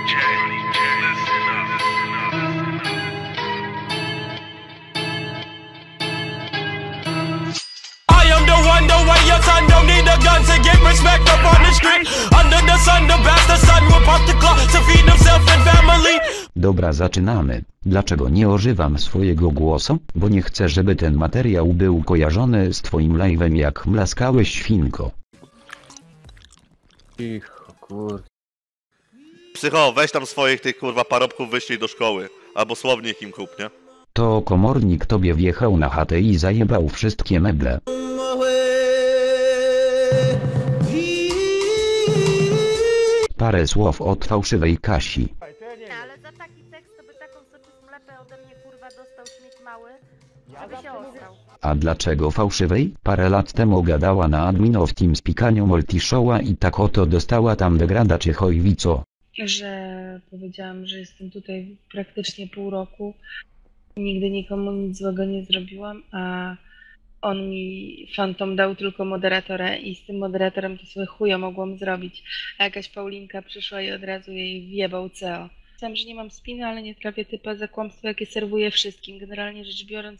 Dobra, zaczynamy. Dlaczego nie używam swojego głosu? Bo nie chcę, żeby ten materiał był kojarzony z twoim live'em, jak mlaskałeś świnko. Cicho, kur... Psycho, weź tam swoich tych kurwa parobków wyślij do szkoły. Albo słownik im kup, nie? To komornik tobie wjechał na chatę i zajebał wszystkie meble. Parę słów od fałszywej Kasi. Ale za taki tekst to by taką sobie smlepę ode mnie kurwa dostał śmieć mały, żeby się ostał. A dlaczego fałszywej? Parę lat temu gadała na admin w TeamSpeakaniu Multishowa i tak oto dostała tam degrada czy chojwico. Że powiedziałam, że jestem tutaj praktycznie pół roku. Nigdy nikomu nic złego nie zrobiłam, a on mi Fantom dał tylko moderatora i z tym moderatorem to sobie chuja mogłam zrobić. A jakaś Paulinka przyszła i od razu jej wjebał CEO. Myślałam, że nie mam spiny, ale nie trafię typa za kłamstwo, jakie serwuję wszystkim. Generalnie rzecz biorąc,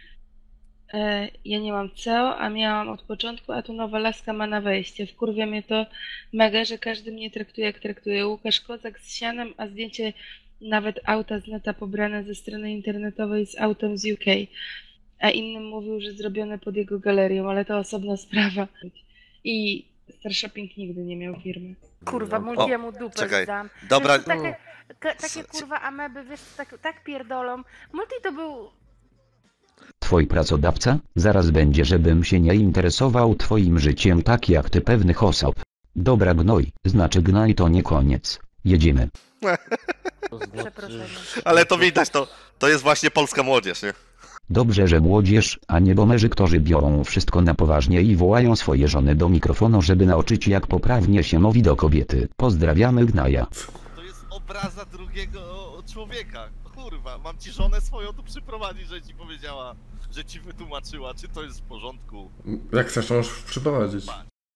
ja nie mam CEO, a miałam od początku, a tu nowa laska ma na wejście. Wkurwia mnie to mega, że każdy mnie traktuje jak traktuje. Łukasz Kozak z sianem, a zdjęcie nawet auta z neta pobrane ze strony internetowej z autem z UK. A innym mówił, że zrobione pod jego galerią, ale to osobna sprawa. I Starshopping nigdy nie miał firmy. Kurwa, Multiemu dupę zdam. Dobra. Takie kurwa ameby, wiesz, tak pierdolą. Multi to był... Twój pracodawca? Zaraz będzie, żebym się nie interesował twoim życiem tak jak ty pewnych osób. Dobra, gnoj, znaczy gnaj to nie koniec. Jedziemy. Przepraszam. Ale to widać, to jest właśnie polska młodzież, nie? Dobrze, że młodzież, a nie bomerzy, którzy biorą wszystko na poważnie i wołają swoje żony do mikrofonu, żeby nauczyć jak poprawnie się mówi do kobiety. Pozdrawiamy gnaja. To jest obraza drugiego człowieka. Kurwa, mam ci żonę swoją tu przyprowadzić, że ci powiedziała, że ci wytłumaczyła, czy to jest w porządku. Jak chcesz, to możesz przyprowadzić.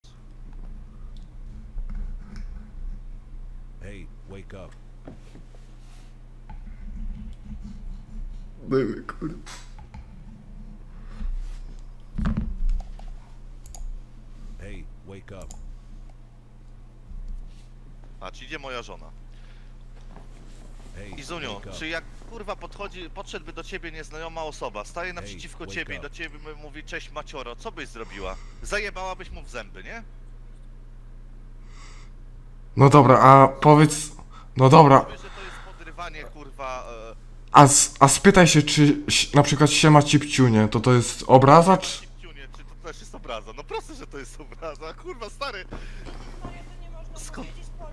Hey, wake up. Kurde. Hey, wake up. Patrz, idzie moja żona. Hey, Izuniu, wake up. czy jak kurwa podszedłby do ciebie nieznajoma osoba, staje naprzeciwko wake ciebie i up. do ciebie mówi cześć macioro, co byś zrobiła? Zajebałabyś mu w zęby, nie? No dobra, a powiedz... No dobra, Powiesz, że to jest podrywanie kurwa... a spytaj się, czy na przykład siema cipciunie, to jest obraza, czy... Cipciunie, czy to też jest obraza? No proste, że to jest obraza, kurwa stary! Skąd?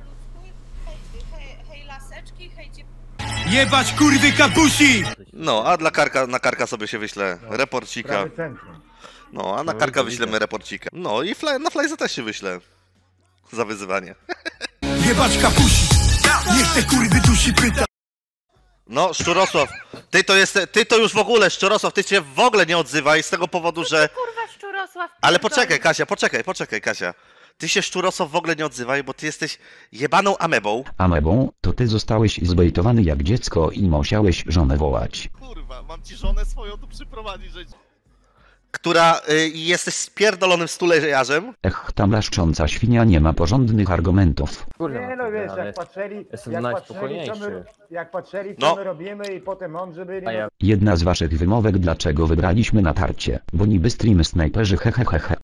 Hej laseczki, hej Jebać kurwy kapusi! No, a na karka sobie się wyślę reporcika. No, a na karka wyślemy reporcika. No i na Flyza też się wyślę. Za wyzywanie. Jebać kapusi! Niech te kurwy dusi pyta! No, Szczurosław, ty to już w ogóle, Szczurosław, ty się w ogóle nie odzywaj z tego powodu, że... kurwa Szczurosław. Ale poczekaj, Kasia, poczekaj, Kasia. Ty się, Szczurosław, w ogóle nie odzywaj, bo ty jesteś jebaną amebą. Amebą, to ty zostałeś zbejtowany jak dziecko i musiałeś żonę wołać. Kurwa, mam ci żonę swoją tu przyprowadzić, że... Która jesteś spierdolonym stulejarzem. Ech, ta mlaszcząca świnia nie ma porządnych argumentów. Kurwa, Nie no wiesz, ale jak patrzyli, jestem jak patrzyli co No. my robimy i potem mądrzy byli, A ja... Jedna z waszych wymówek, dlaczego wybraliśmy natarcie, bo niby stream snajperzy hehehehe.